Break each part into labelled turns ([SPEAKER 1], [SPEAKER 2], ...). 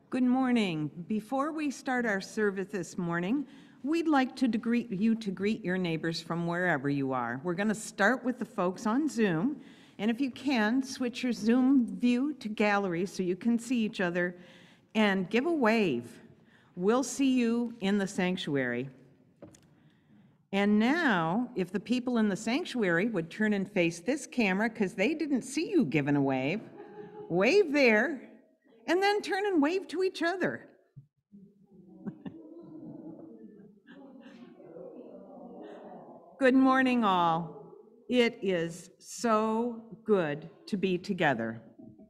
[SPEAKER 1] Good morning. Before we start our service this morning, we'd like to greet your neighbors from wherever you are. We're going to start with the folks on Zoom, and if you can, switch your Zoom view to gallery so you can see each other and give a wave. We'll see you in the sanctuary. And now, if the people in the sanctuary would turn and face this camera because they didn't see you giving a wave, wave there, and then turn and wave to each other. Good morning, all. It is so good to be together.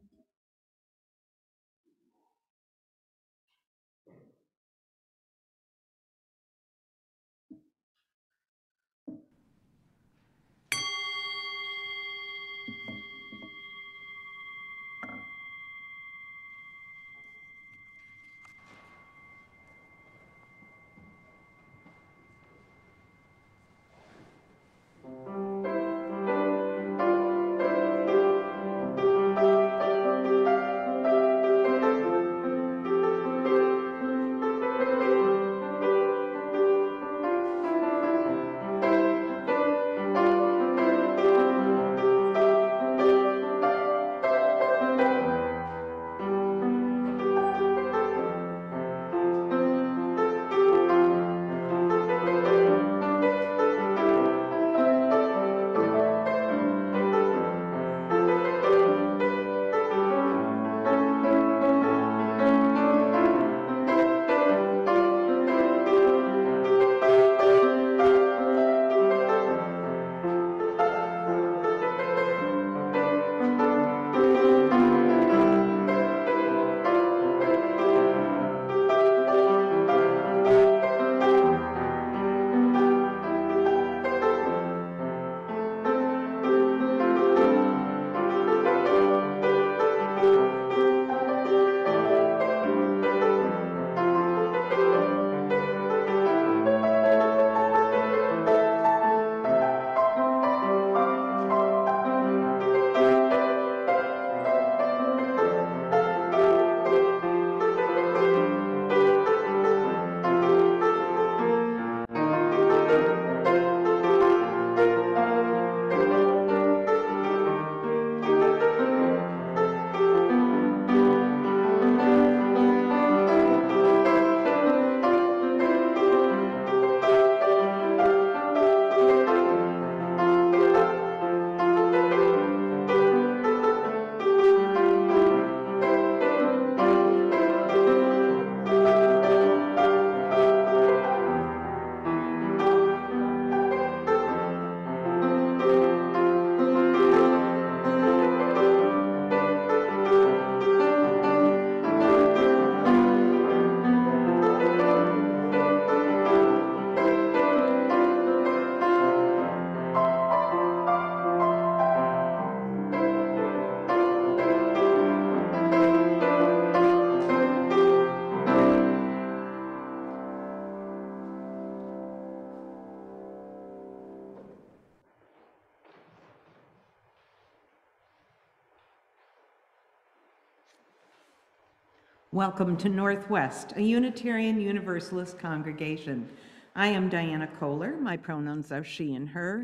[SPEAKER 1] Welcome to Northwest, a Unitarian Universalist congregation. I am Diana Kohler. My pronouns are she and her,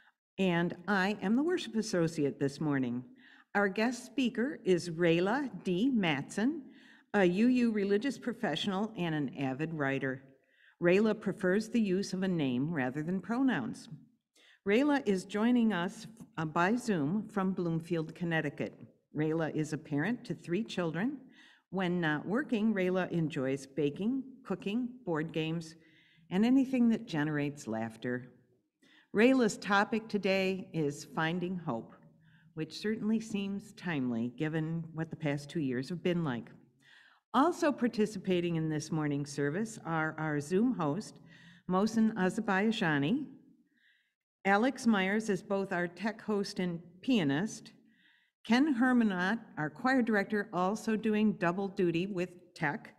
[SPEAKER 1] and I am the worship associate this morning. Our guest speaker is Rayla D. Mattson, a UU religious professional and an avid writer. Rayla prefers the use of a name rather than pronouns. Rayla is joining us by Zoom from Bloomfield, Connecticut. Rayla is a parent to 3 children. When not working, Rayla enjoys baking, cooking, board games, and anything that generates laughter. Rayla's topic today is finding hope, which certainly seems timely given what the past 2 years have been like. Also participating in this morning's service are our Zoom host, Mattson Azerbaiani. Alex Myers is both our tech host and pianist. Ken Hermanot, our choir director, also doing double duty with tech.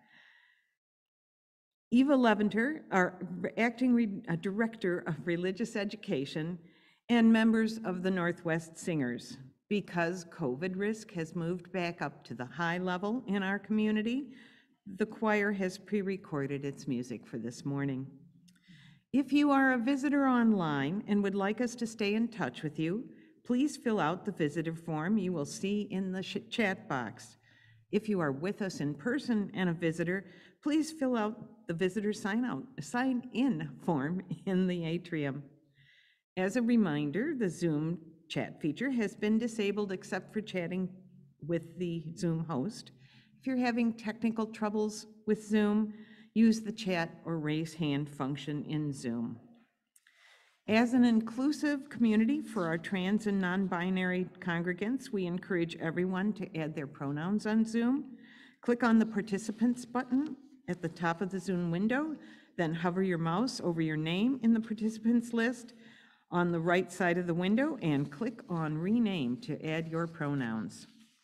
[SPEAKER 1] Eva Leventer, our acting director of religious education, and members of the Northwest Singers. Because COVID risk has moved back up to the high level in our community, The choir has pre-recorded its music for this morning. If you are a visitor online and would like us to stay in touch with you, please fill out the visitor form you will see in the chat box. If you are with us in person and a visitor, please fill out the visitor sign-in form in the atrium. As a reminder, the Zoom chat feature has been disabled except for chatting with the Zoom host. If you're having technical troubles with Zoom, use the chat or raise hand function in Zoom. As an inclusive community for our trans and non-binary congregants, we encourage everyone to add their pronouns on Zoom. Click on the participants button at the top of the Zoom window, then hover your mouse over your name in the participants list on the right side of the window and click on rename to add your pronouns.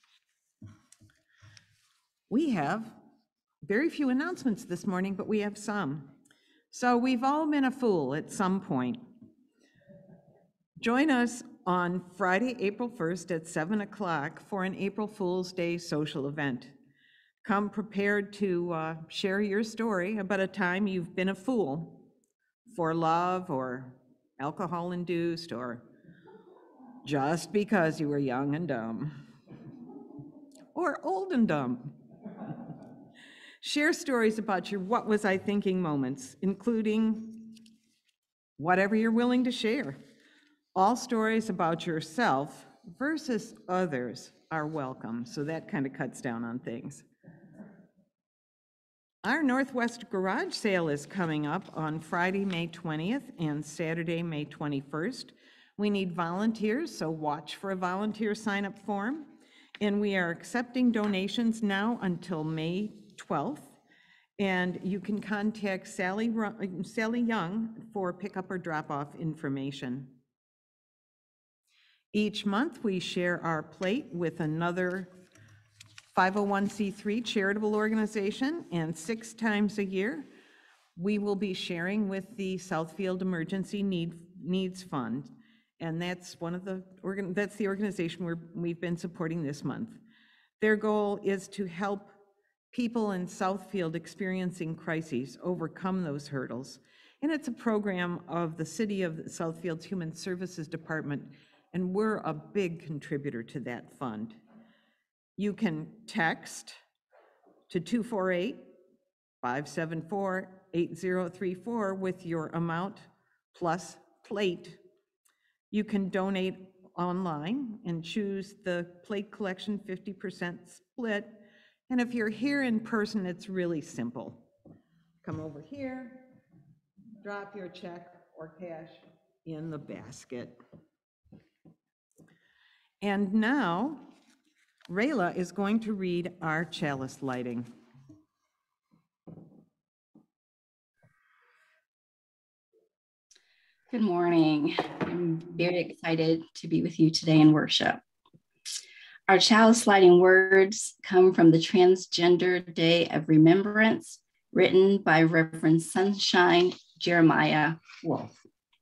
[SPEAKER 1] We have very few announcements this morning, but we have some. So we've all been a fool at some point. Join us on Friday, April 1st at 7 o'clock for an April Fool's Day social event. Come prepared to share your story about a time you've been a fool for love or alcohol-induced or just because you were young and dumb or old and dumb. Share stories about your what was I thinking moments, including whatever you're willing to share. All stories about yourself versus others are welcome, so that kind of cuts down on things. Our Northwest Garage Sale is coming up on Friday, May 20th and Saturday, May 21st. We need volunteers, so watch for a volunteer sign-up form. And we are accepting donations now until May 12th. And you can contact Sally Young for pickup or drop-off information. Each month, we share our plate with another 501c3 charitable organization, and 6 times a year, we will be sharing with the Southfield Emergency Needs Fund, and that's that's the organization we've been supporting this month. Their goal is to help people in Southfield experiencing crises overcome those hurdles, and it's a program of the City of Southfield's Human Services Department, and we're a big contributor to that fund. You can text to 248-574-8034 with your amount plus plate. You can donate online and choose the plate collection 50% split. And if you're here in person, it's really simple. Come over here, drop your check or cash in the basket. And now, Rayla is going to read our Chalice Lighting.
[SPEAKER 2] Good morning. I'm very excited to be with you today in worship. Our Chalice Lighting words come from the Transgender Day of Remembrance, written by Reverend Sunshine Jeremiah Wolf.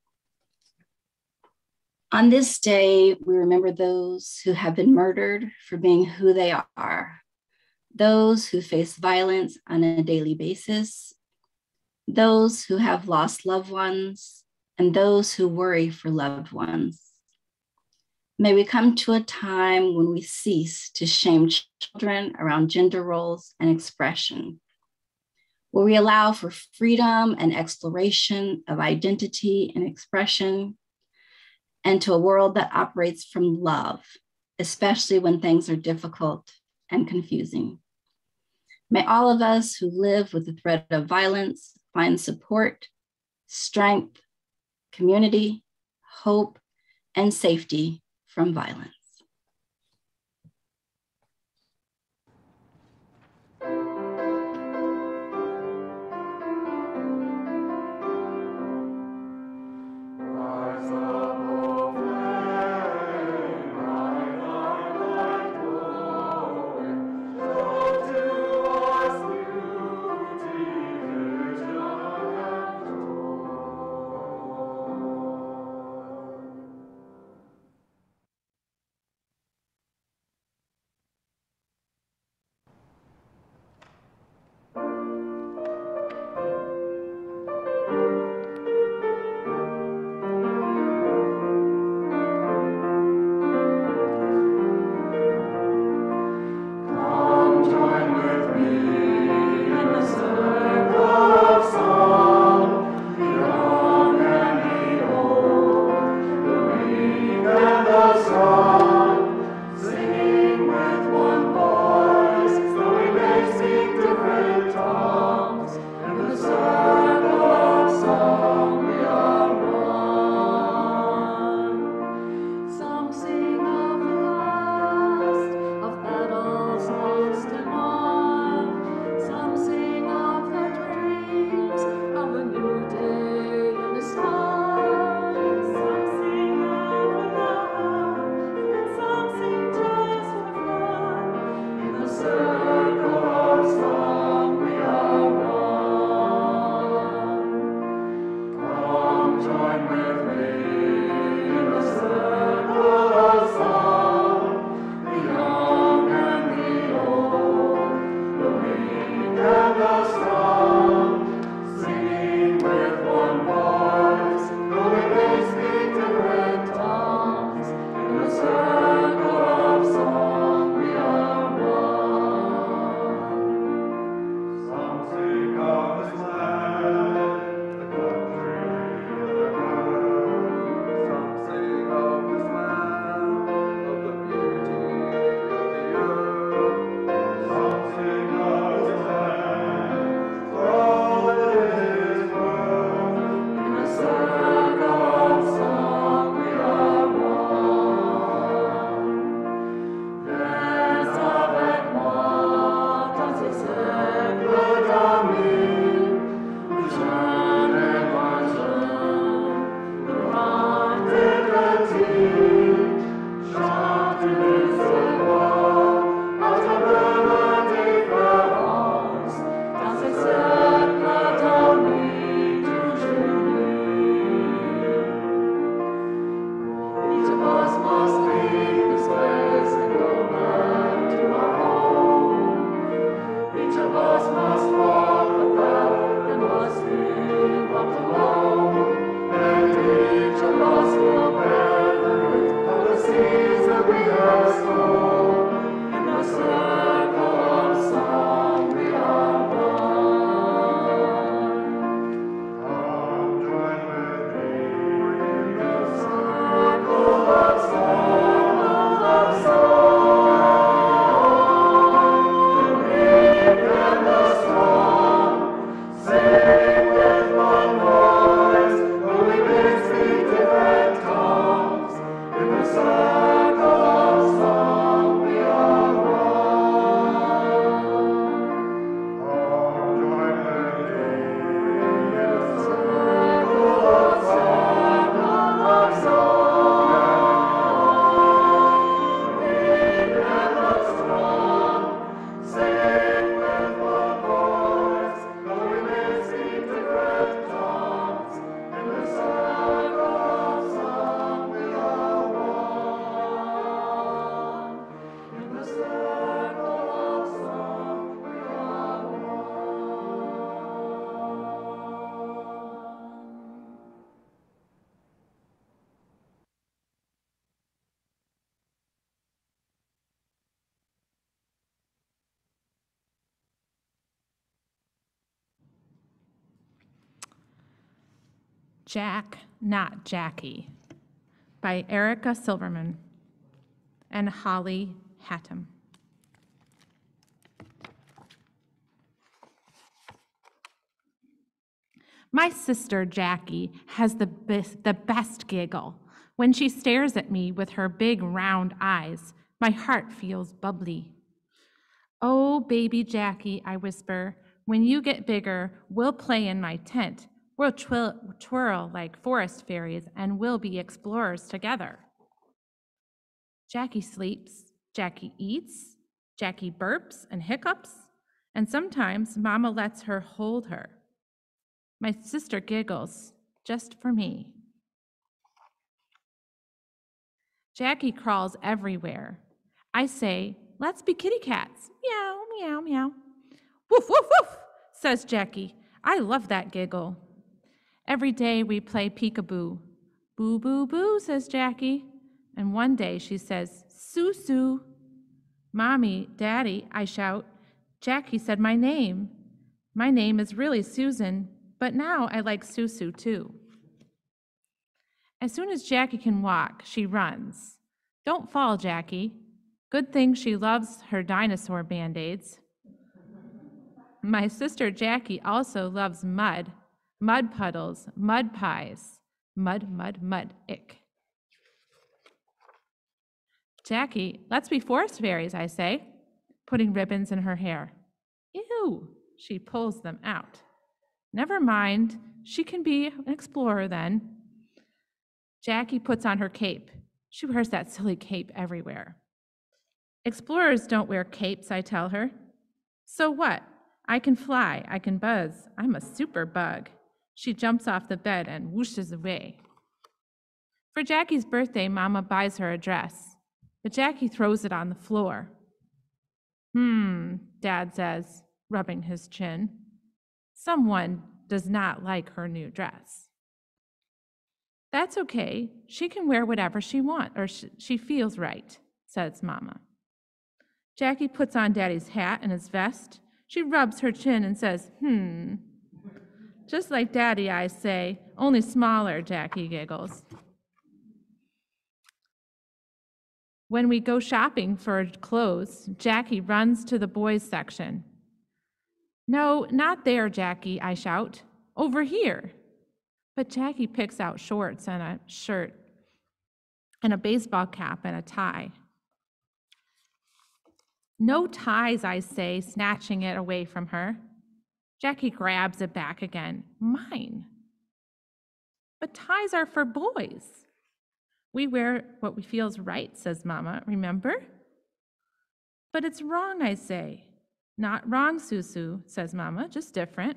[SPEAKER 2] On this day, we remember those who have been murdered for being who they are, those who face violence on a daily basis, those who have lost loved ones, and those who worry for loved ones. May we come to a time when we cease to shame children around gender roles and expression, where we allow for freedom and exploration of identity and expression, and to a world that operates from love, especially when things are difficult and confusing. May all of us who live with the threat of violence find support, strength, community, hope, and safety from violence.
[SPEAKER 3] Jack, Not Jackie by Erica Silverman and Holly Hattem. My sister Jackie has the best giggle. When she stares at me with her big round eyes, my heart feels bubbly. Oh, baby Jackie, I whisper, when you get bigger, we'll play in my tent. We'll twirl like forest fairies and we'll be explorers together. Jackie sleeps, Jackie eats, Jackie burps and hiccups, and sometimes Mama lets her hold her. My sister giggles, just for me. Jackie crawls everywhere. I say, let's be kitty cats. Meow, meow, meow. Woof, woof, woof, says Jackie. I love that giggle. Every day we play peekaboo. Boo, boo, boo, says Jackie. And one day she says, Sue, Sue. Mommy, Daddy, I shout. Jackie said my name. My name is really Susan, but now I like Susu too. As soon as Jackie can walk, she runs. Don't fall, Jackie. Good thing she loves her dinosaur Band-Aids. My sister Jackie also loves mud, mud puddles, mud pies, mud, mud, mud, ick. Jackie, let's be forest fairies, I say, putting ribbons in her hair. Ew, she pulls them out. Never mind, she can be an explorer then. Jackie puts on her cape. She wears that silly cape everywhere. Explorers don't wear capes, I tell her. So what? I can fly, I can buzz. I'm a super bug. She jumps off the bed and whooshes away. For Jackie's birthday, Mama buys her a dress, but Jackie throws it on the floor. Dad says, rubbing his chin. Someone does not like her new dress. That's okay. She can wear whatever she wants, or she feels right, says Mama. Jackie puts on Daddy's hat and his vest. She rubs her chin and says, Just like Daddy, I say, only smaller, Jackie giggles. When we go shopping for clothes, Jackie runs to the boys' section. No, not there, Jackie, I shout. Over here. But Jackie picks out shorts and a shirt and a baseball cap and a tie. No ties, I say, snatching it away from her. Jackie grabs it back again. Mine. But ties are for boys. We wear what we feels right, says Mama, remember? But it's wrong, I say. Not wrong, Susu, says Mama, just different.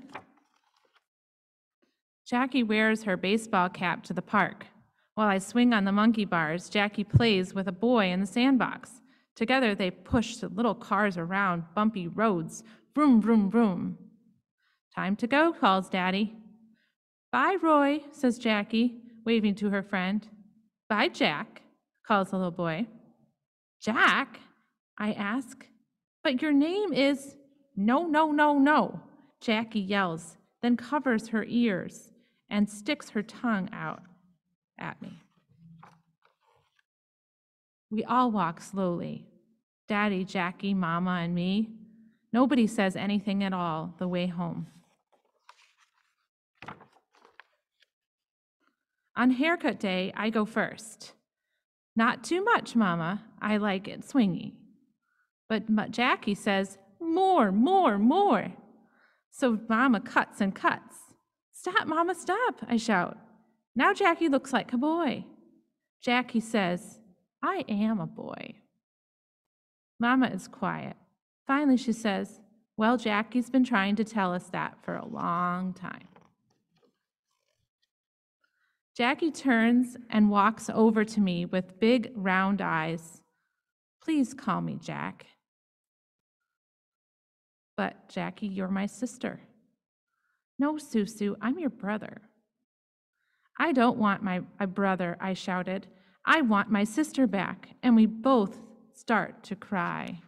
[SPEAKER 3] Jackie wears her baseball cap to the park. While I swing on the monkey bars, Jackie plays with a boy in the sandbox. Together they push the little cars around bumpy roads. Vroom, vroom, vroom. Time to go, calls Daddy. Bye, Roy, says Jackie, waving to her friend. Bye, Jack, calls the little boy. Jack? I ask. But your name is... No, no, no, no, Jackie yells, then covers her ears and sticks her tongue out at me. We all walk slowly. Daddy, Jackie, Mama, and me. Nobody says anything at all the way home. On haircut day, I go first. Not too much, Mama. I like it swingy. But Jackie says, more, more, more. So Mama cuts and cuts. Stop, Mama, stop, I shout. Now Jackie looks like a boy. Jackie says, I am a boy. Mama is quiet. Finally, she says, well, Jackie's been trying to tell us that for a long time. Jackie turns and walks over to me with big, round eyes. Please call me Jack. But, Jackie, you're my sister. No, Susu, I'm your brother. I don't want my brother, I shouted. I want my sister back, and we both start to cry.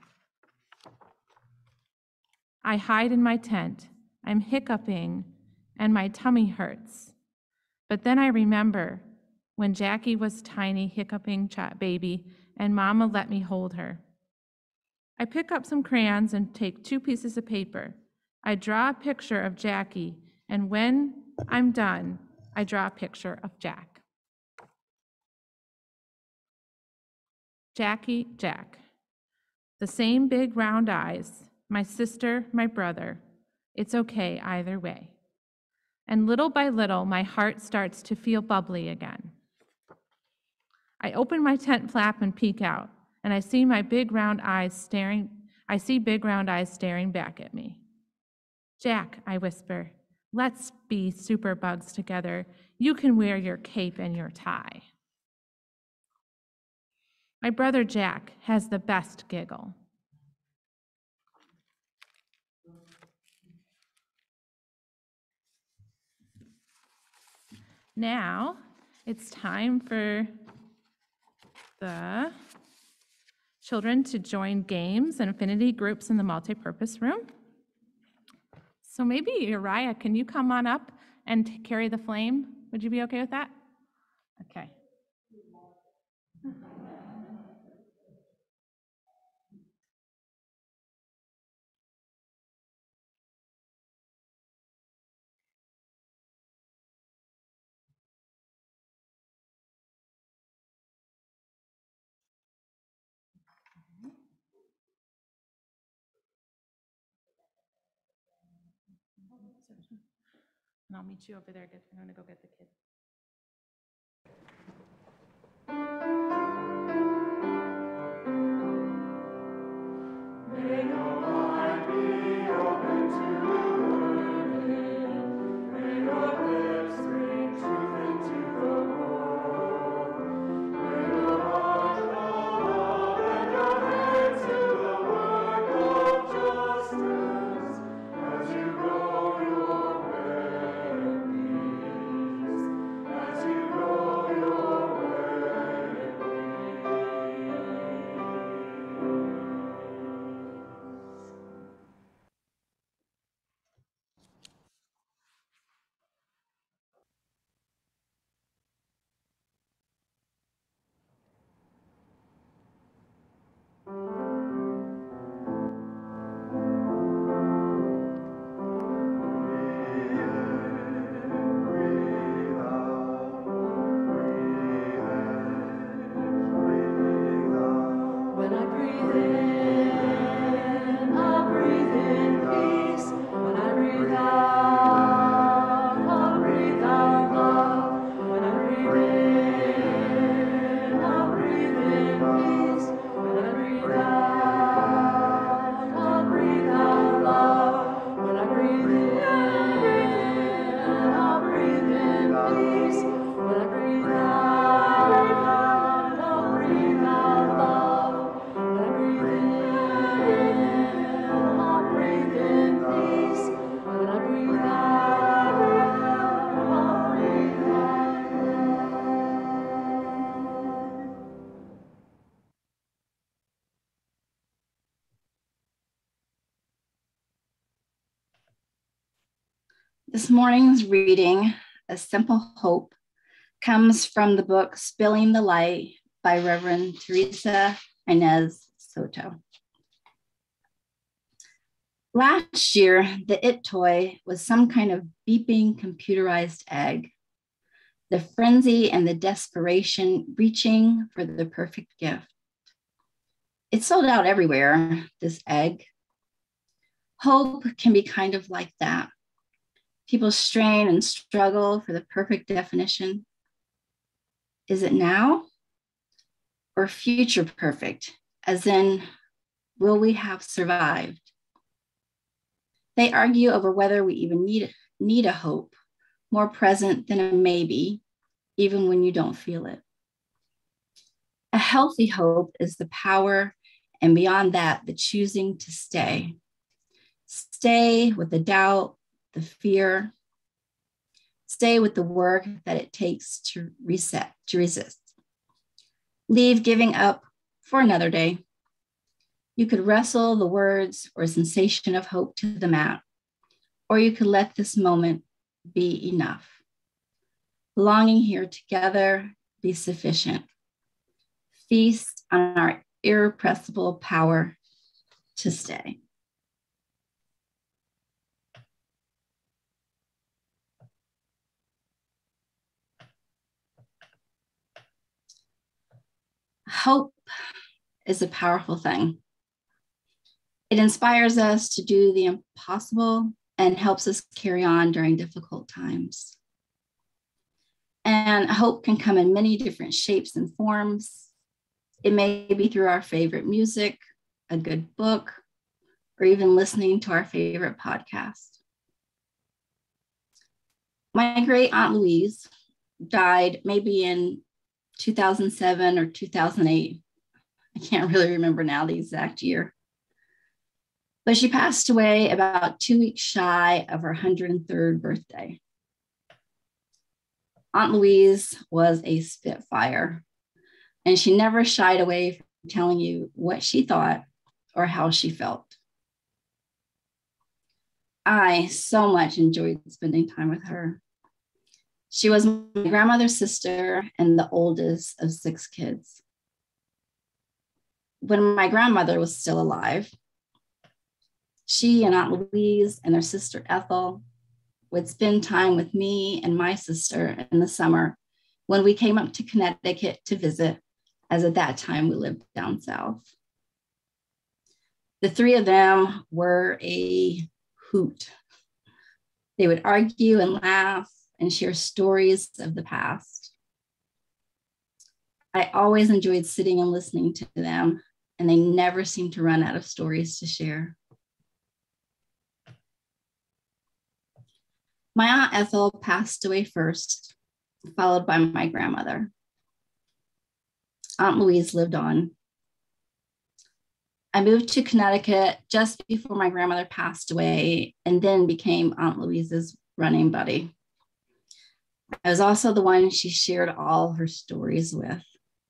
[SPEAKER 3] I hide in my tent. I'm hiccuping, and my tummy hurts. But then I remember when Jackie was tiny, hiccuping baby, and Mama let me hold her. I pick up some crayons and take 2 pieces of paper. I draw a picture of Jackie, and when I'm done, I draw a picture of Jack. Jackie, Jack. The same big round eyes, my sister, my brother. It's okay either way. And little by little, my heart starts to feel bubbly again. I open my tent flap and peek out, and I see big round eyes staring back at me. Jack, I whisper, let's be superbugs together. You can wear your cape and your tie. My brother Jack has the best giggle. Now it's time for the children to join games and affinity groups in the multipurpose room. So maybe Uriah, can you come on up and carry the flame? Would you be okay with that? Okay. And I'll meet you over there. I'm going to go get the kids.
[SPEAKER 2] This morning's reading, A Simple Hope, comes from the book Spilling the Light by Reverend Teresa Inez Soto. Last year, the It toy was some kind of beeping computerized egg. The frenzy and the desperation reaching for the perfect gift. It sold out everywhere, this egg. Hope can be kind of like that. People strain and struggle for the perfect definition. Is it now or future perfect? As in, will we have survived? They argue over whether we even need a hope, more present than a maybe, even when you don't feel it. A healthy hope is the power, and beyond that, the choosing to stay. Stay with the doubt, the fear. Stay with the work that it takes to reset, to resist. Leave giving up for another day. You could wrestle the words or sensation of hope to the mat, or you could let this moment be enough. belonging here together be sufficient. Feast on our irrepressible power to stay. Hope is a powerful thing. It inspires us to do the impossible and helps us carry on during difficult times. And hope can come in many different shapes and forms. It may be through our favorite music, a good book, or even listening to our favorite podcast. My great Aunt Louise died maybe in 2007 or 2008. I can't really remember now the exact year. But she passed away about 2 weeks shy of her 103rd birthday. Aunt Louise was a spitfire, and she never shied away from telling you what she thought or how she felt. I so much enjoyed spending time with her. She was my grandmother's sister and the oldest of 6 kids. When my grandmother was still alive, she and Aunt Louise and their sister Ethel would spend time with me and my sister in the summer when we came up to Connecticut to visit, as at that time we lived down south. The 3 of them were a hoot. They would argue and laugh and share stories of the past. I always enjoyed sitting and listening to them, and they never seemed to run out of stories to share. My Aunt Ethel passed away first, followed by my grandmother. Aunt Louise lived on. I moved to Connecticut just before my grandmother passed away and then became Aunt Louise's running buddy. I was also the one she shared all her stories with.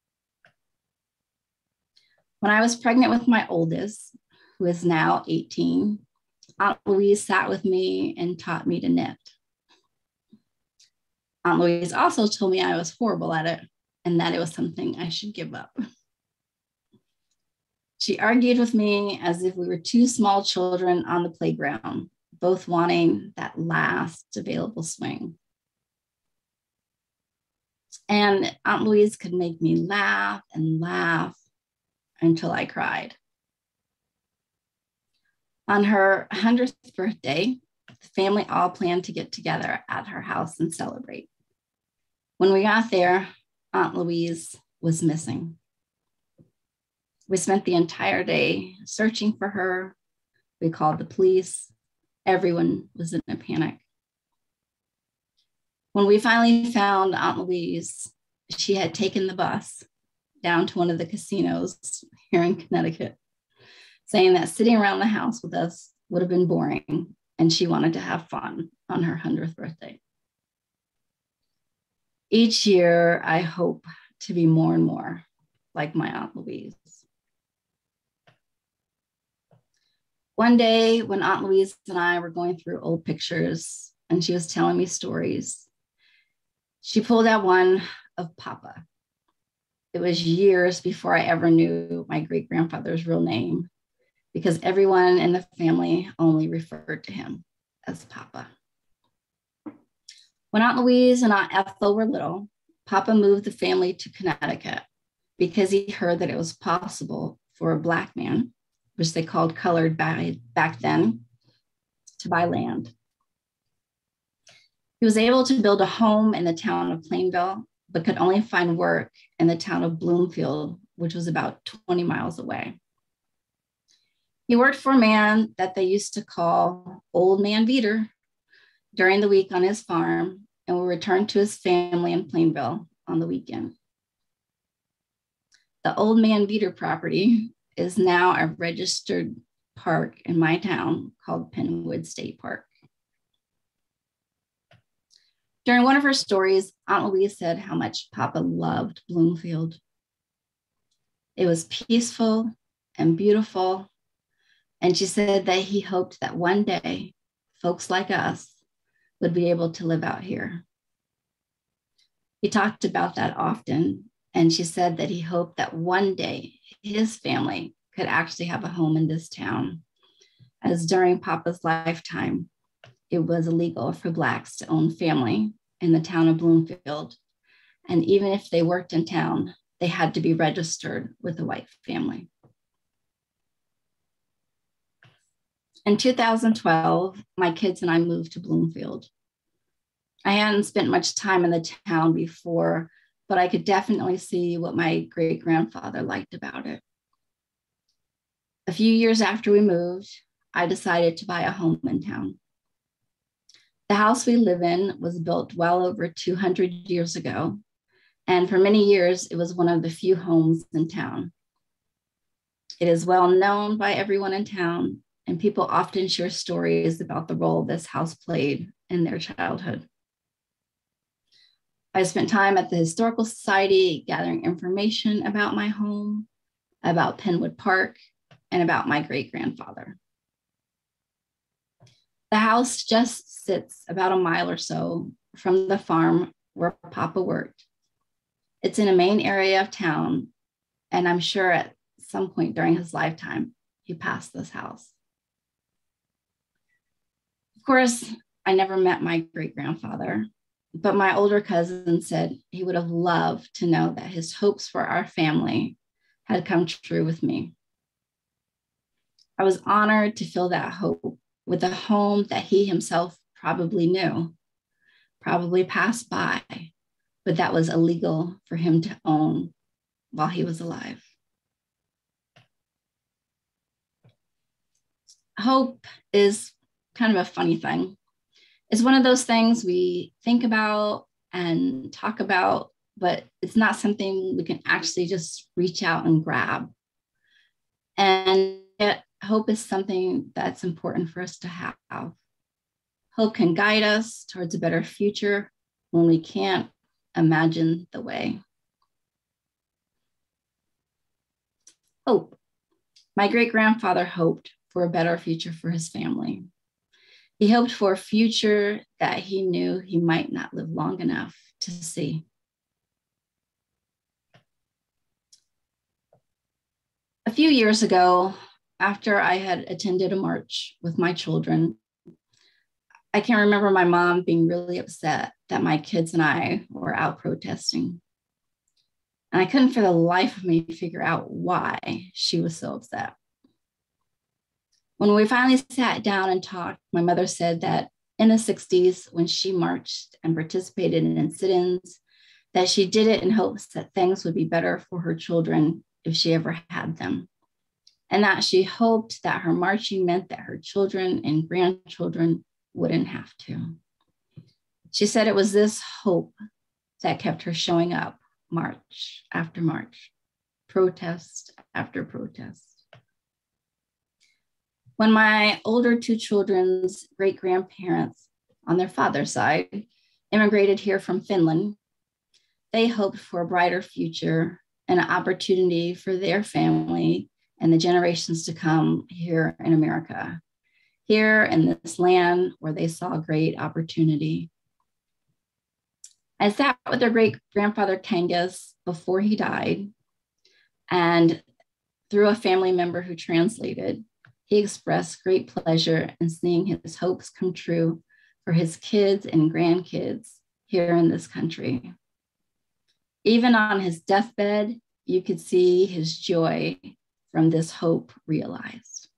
[SPEAKER 2] When I was pregnant with my oldest, who is now 18, Aunt Louise sat with me and taught me to knit. Aunt Louise also told me I was horrible at it and that it was something I should give up. She argued with me as if we were 2 small children on the playground, both wanting that last available swing. And Aunt Louise could make me laugh and laugh until I cried. On her 100th birthday, the family all planned to get together at her house and celebrate. When we got there, Aunt Louise was missing. We spent the entire day searching for her. We called the police. Everyone was in a panic. When we finally found Aunt Louise, she had taken the bus down to one of the casinos here in Connecticut, saying that sitting around the house with us would have been boring and she wanted to have fun on her 100th birthday. Each year, I hope to be more and more like my Aunt Louise. One day when Aunt Louise and I were going through old pictures and she was telling me stories, she pulled out one of Papa. It was years before I ever knew my great-grandfather's real name because everyone in the family only referred to him as Papa. When Aunt Louise and Aunt Ethel were little, Papa moved the family to Connecticut because he heard that it was possible for a Black man, which they called colored back then, to buy land. He was able to build a home in the town of Plainville, but could only find work in the town of Bloomfield, which was about 20 miles away. He worked for a man that they used to call Old Man Beater during the week on his farm and would return to his family in Plainville on the weekend. The Old Man Beater property is now a registered park in my town called Penwood State Park. During one of her stories, Aunt Louise said how much Papa loved Bloomfield. It was peaceful and beautiful, and she said that he hoped that one day folks like us would be able to live out here. He talked about that often, and she said that he hoped that one day his family could actually have a home in this town, as during Papa's lifetime, it was illegal for Blacks to own family in the town of Bloomfield. And even if they worked in town, they had to be registered with a white family. In 2012, my kids and I moved to Bloomfield. I hadn't spent much time in the town before, but I could definitely see what my great-grandfather liked about it. A few years after we moved, I decided to buy a home in town. The house we live in was built well over 200 years ago, and for many years, it was one of the few homes in town. It is well known by everyone in town, and people often share stories about the role this house played in their childhood. I spent time at the Historical Society gathering information about my home, about Penwood Park, and about my great-grandfather. The house just sits about a mile or so from the farm where Papa worked. It's in a main area of town, and I'm sure at some point during his lifetime, he passed this house. Of course, I never met my great-grandfather, but my older cousin said he would have loved to know that his hopes for our family had come true with me. I was honored to fill that hope with a home that he himself probably knew, probably passed by, but that was illegal for him to own while he was alive. Hope is kind of a funny thing. It's one of those things we think about and talk about, but it's not something we can actually just reach out and grab. And yet, hope is something that's important for us to have. Hope can guide us towards a better future when we can't imagine the way. Hope. My great-grandfather hoped for a better future for his family. He hoped for a future that he knew he might not live long enough to see. A few years ago, after I had attended a march with my children, I can remember my mom being really upset that my kids and I were out protesting. And I couldn't for the life of me figure out why she was so upset. When we finally sat down and talked, my mother said that in the 60s, when she marched and participated in sit-ins, that she did it in hopes that things would be better for her children if she ever had them. And that she hoped that her marching meant that her children and grandchildren wouldn't have to. She said it was this hope that kept her showing up march after march, protest after protest. When my older two children's great-grandparents on their father's side immigrated here from Finland, they hoped for a brighter future and an opportunity for their family and the generations to come here in America, here in this land where they saw great opportunity. I sat with their great-grandfather Kangas before he died, and through a family member who translated, he expressed great pleasure in seeing his hopes come true for his kids and grandkids here in this country. Even on his deathbed, you could see his joy from this hope realized.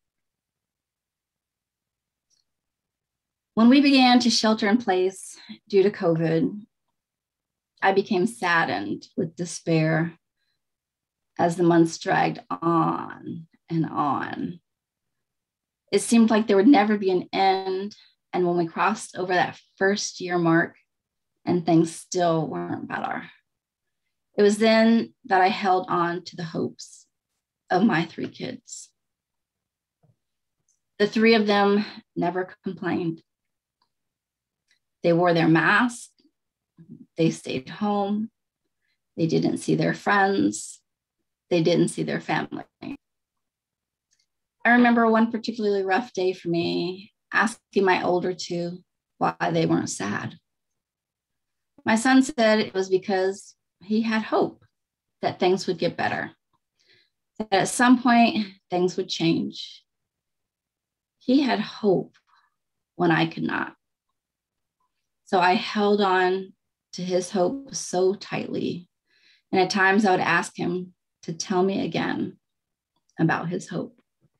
[SPEAKER 2] When we began to shelter in place due to COVID, I became saddened with despair as the months dragged on and on. It seemed like there would never be an end. And when we crossed over that first year mark and things still weren't better, it was then that I held on to the hopes of my three kids. The three of them never complained. They wore their mask. They stayed home. They didn't see their friends. They didn't see their family. I remember one particularly rough day for me, asking my older two why they weren't sad. My son said it was because he had hope that things would get better, that at some point things would change. He had hope when I could not. So I held on to his hope so tightly. And at times I would ask him to tell me again about his hope.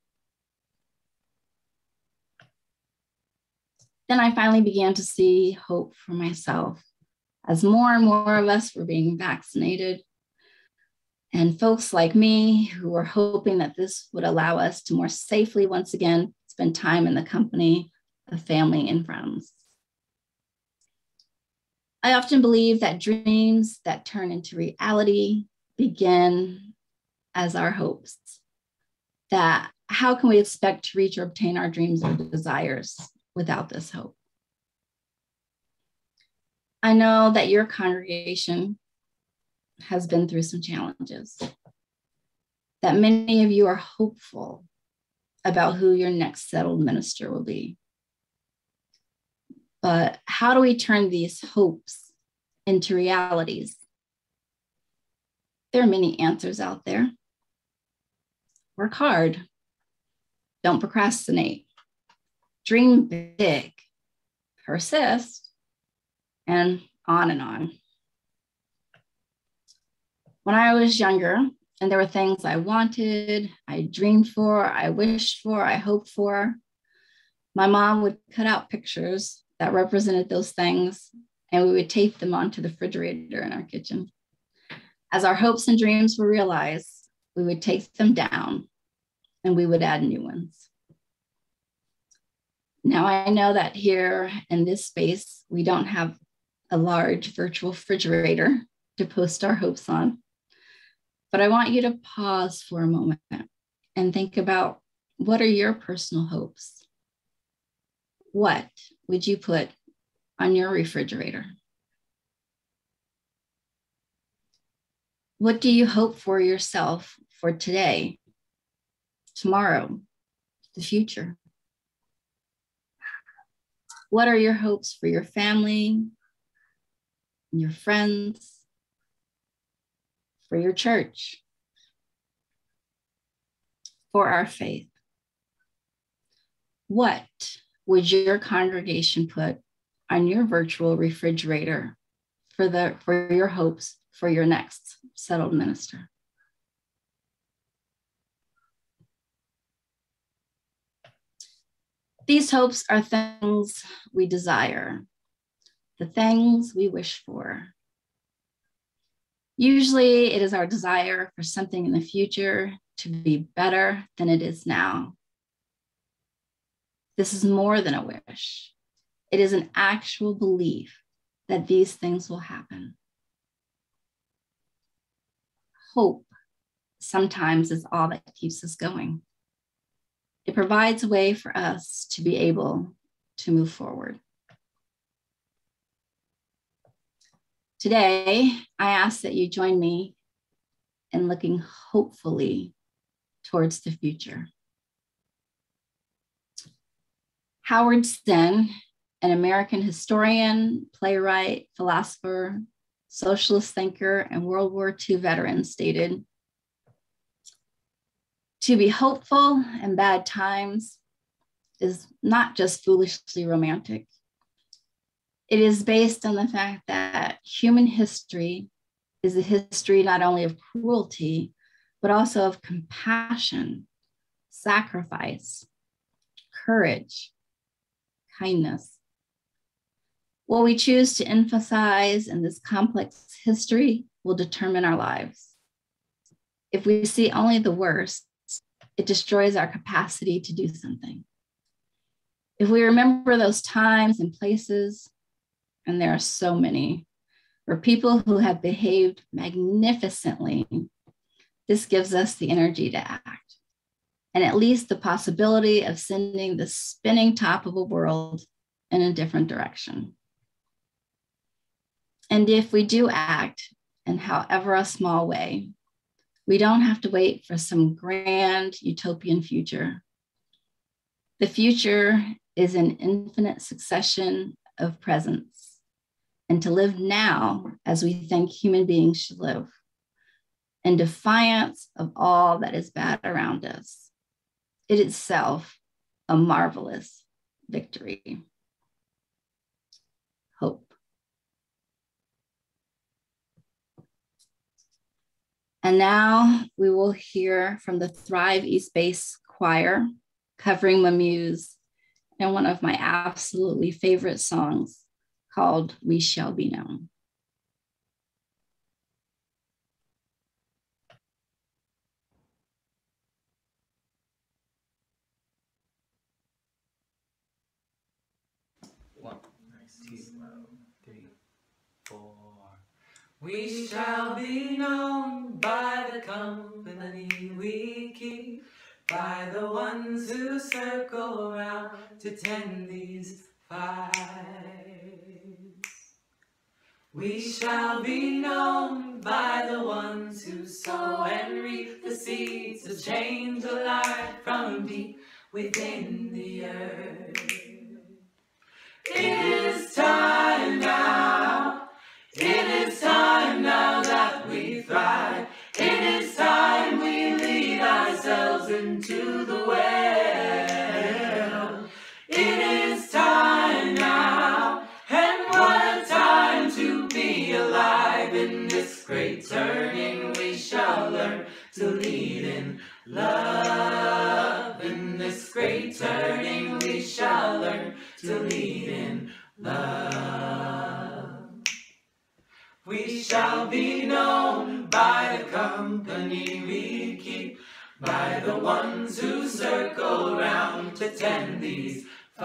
[SPEAKER 2] Then I finally began to see hope for myself as more and more of us were being vaccinated. And folks like me who were hoping that this would allow us to more safely once again spend time in the company of family and friends. I often believe that dreams that turn into reality begin as our hopes. That how can we expect to reach or obtain our dreams or desires without this hope? I know that your congregation has been through some challenges, that many of you are hopeful about who your next settled minister will be. But how do we turn these hopes into realities? There are many answers out there. Work hard. Don't procrastinate. Dream big. Persist. And on and on. When I was younger, and there were things I wanted, I dreamed for, I wished for, I hoped for, my mom would cut out pictures that represented those things, and we would tape them onto the refrigerator in our kitchen. As our hopes and dreams were realized, we would take them down and we would add new ones. Now I know that here in this space, we don't have a large virtual refrigerator to post our hopes on, but I want you to pause for a moment and think about, what are your personal hopes? What would you put on your refrigerator? What do you hope for yourself for today, tomorrow, the future? What are your hopes for your family, your friends, for your church, for our faith? What would your congregation put on your virtual refrigerator for your hopes for your next settled minister? These hopes are things we desire, the things we wish for. Usually it is our desire for something in the future to be better than it is now. This is more than a wish. It is an actual belief that these things will happen. Hope sometimes is all that keeps us going. It provides a way for us to be able to move forward. Today, I ask that you join me in looking hopefully towards the future. Howard Zinn, an American historian, playwright, philosopher, socialist thinker, and World War II veteran, stated, "To be hopeful in bad times is not just foolishly romantic. It is based on the fact that human history is a history not only of cruelty, but also of compassion, sacrifice, courage, kindness. What we choose to emphasize in this complex history will determine our lives. If we see only the worst, it destroys our capacity to do something. If we remember those times and places, and there are so many, where people who have behaved magnificently, this gives us the energy to act, and at least the possibility of sending the spinning top of a world in a different direction. And if we do act in however a small way, we don't have to wait for some grand utopian future. The future is an infinite succession of presents, and to live now as we think human beings should live, in defiance of all that is bad around us. It itself a marvelous victory. Hope. And now we will hear from the Thrive East Base Choir covering my muse in one of my absolutely favorite songs called We Shall Be Known.
[SPEAKER 4] One, two, three, four. We shall be known by the company we keep, by the ones who circle around to tend these fires. We shall be known by the ones who sow and reap the seeds of change alive from deep within the earth. It is time now. It is time now that we thrive. It is time we lead ourselves into the well. It is time now, and what a time to be alive. In this great turning we shall learn to lead in love. In this great turning we shall learn to lead in love. We shall be known by the company we keep, by the ones who circle round to tend these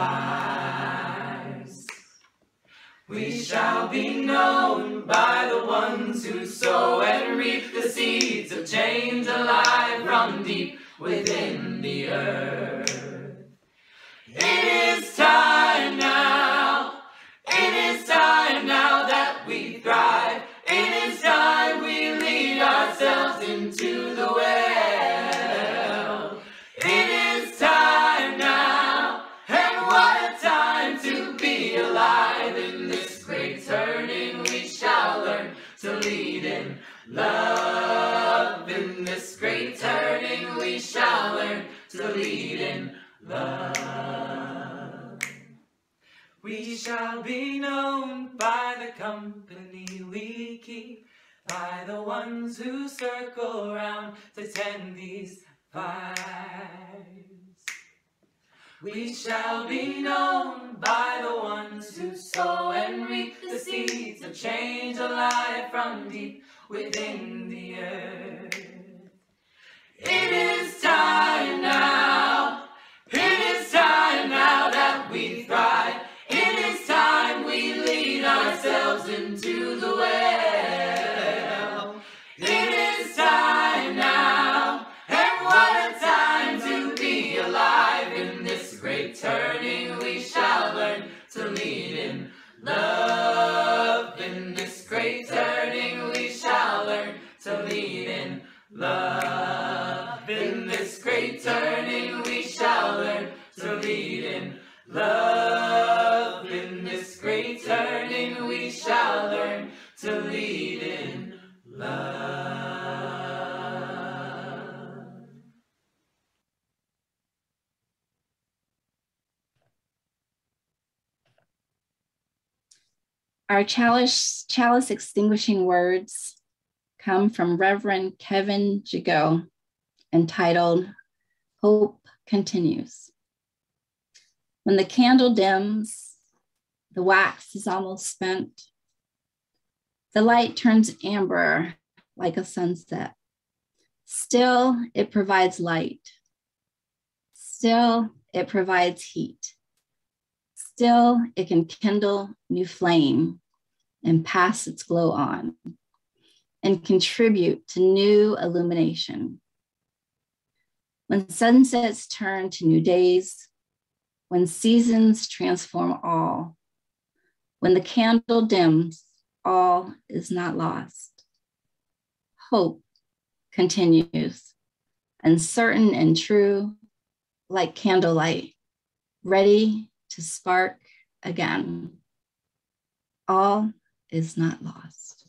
[SPEAKER 4] fires. We shall be known by the ones who sow and reap the seeds of change alive from deep within the earth. It is time now. It is time now that we thrive. It is time we lead ourselves into the well. It is time now, and what a time to be alive. In this great turning we shall learn to lead in love. In this great turning we shall learn to lead in love. We shall be known by the company we keep, by the ones who circle round to tend these fires. We shall be known by the ones who sow and reap the seeds of change alive from deep within the earth. It is time now. It is time now that we thrive. It is time we lead ourselves into the well. It is time now, and what a time to be alive. In this great turning we shall learn to lead in love. In this great turning we shall learn to lead in love. In this great turning we shall learn to lead in love. In this great turning we shall learn to lead in love.
[SPEAKER 2] Our Chalice Extinguishing words come from Reverend Kevin Jago, entitled Hope Continues. When the candle dims, the wax is almost spent. The light turns amber like a sunset. Still, it provides light. Still, it provides heat. Still, it can kindle new flame and pass its glow on and contribute to new illumination. When sunsets turn to new days, when seasons transform all, when the candle dims, all is not lost. Hope continues, uncertain and true, like candlelight, ready to spark again. All is not lost.